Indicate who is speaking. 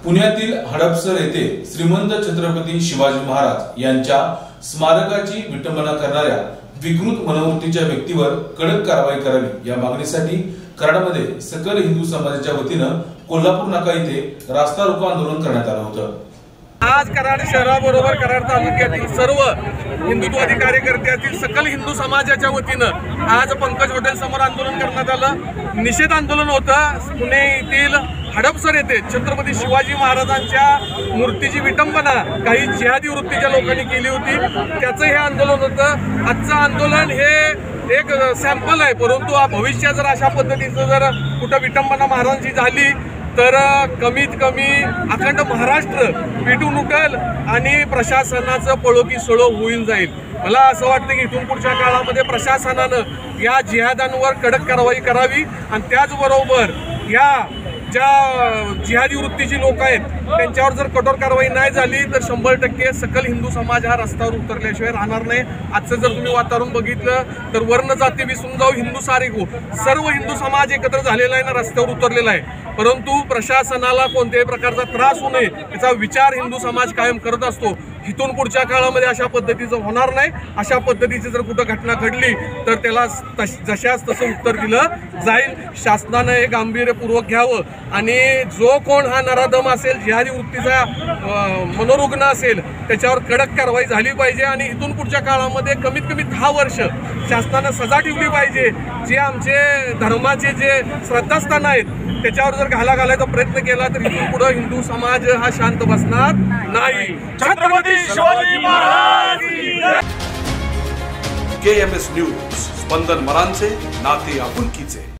Speaker 1: पुण्यातील हडपसर येथे श्रीमंत छत्रपती शिवाजी महाराज यांच्या स्मारकाची विटंबना करणाऱ्या विकृत मनोवृत्तीच्या व्यक्तीवर कडक कारवाई करावी या मागणीसाठी कराडमध्ये सकल हिंदू समाजाच्या वतीनं कोल्हापूर नाका येथे रास्ता रोको आंदोलन करण्यात आलं होतं।
Speaker 2: आज कराड शहराबरोबर कराड तालुक्यातील सर्व हिंदुत्ववादी कार्यकर्त्यातील सकल हिंदू समाजाच्या वतीनं आज पंकज हॉटेल समोर आंदोलन करण्यात आलं। निषेध आंदोलन होतं। पुणे येथील हडपसर येथे छत्रपती शिवाजी महाराजांच्या मूर्तीची विटंबना काही जिहादी वृत्तीच्या लोकांनी केली होती, त्याचं हे आंदोलन होतं। आजचं आंदोलन हे एक सॅम्पल आहे, परंतु भविष्यात जर अशा पद्धतीचं जर कुठं विटंबना महाराजांची झाली तर कमीत कमी अखंड महाराष्ट्र पेटून उठेल आणि प्रशासनाचं पळो की सळो होऊन जाईल। मला असं वाटतं की इथून पुढच्या काळामध्ये प्रशासनानं या जिहाद्यांवर कडक कारवाई करावी आणि त्याचबरोबर या ज्या जिहादी वृत्तीची लोक आहेत त्यांच्यावर जर कठोर कारवाई नाही झाली तर 100% सकल हिंदू समाज हा रस्त्यावर उतरल्याशिवाय राहणार नाही। आजचं जर तुम्ही वातावरण बघितलं तर वर्ण जाती विसरून जाऊ हिंदू सारे हो, सर्व हिंदू समाज एकत्र झालेला आहे ना, रस्त्यावर उतरलेला आहे। परंतु प्रशासनाला कोणत्याही प्रकारचा त्रास होऊ नये याचा विचार हिंदू समाज कायम करत असतो। इथून पुढच्या काळामध्ये अशा पद्धतीचं होणार नाही। अशा पद्धतीची जर कुठं घटना घडली तर त्याला जशास तसं उत्तर दिलं जाईल। शासनानं हे गांभीर्यपूर्वक घ्यावं आणि जो कोण हा नराधम असेल, जिहादी वृत्तीचा मनोरुग्ण असेल, त्याच्यावर कडक कारवाई झाली पाहिजे आणि इथून पुढच्या काळामध्ये कमीत कमी 10 वर्ष शासनानं सजा ठेवली पाहिजे। जे आमचे धर्माचे जे श्रद्धास्थान आहेत त्याच्यावर जर घालायचा प्रयत्न केला तर इथून पुढे हिंदू समाज हा शांत बसणार नाही। छत्रपती शिवाजी महाराज।
Speaker 3: KMS न्यूज, स्पंदन मरांचे नाते आपुलकीचे।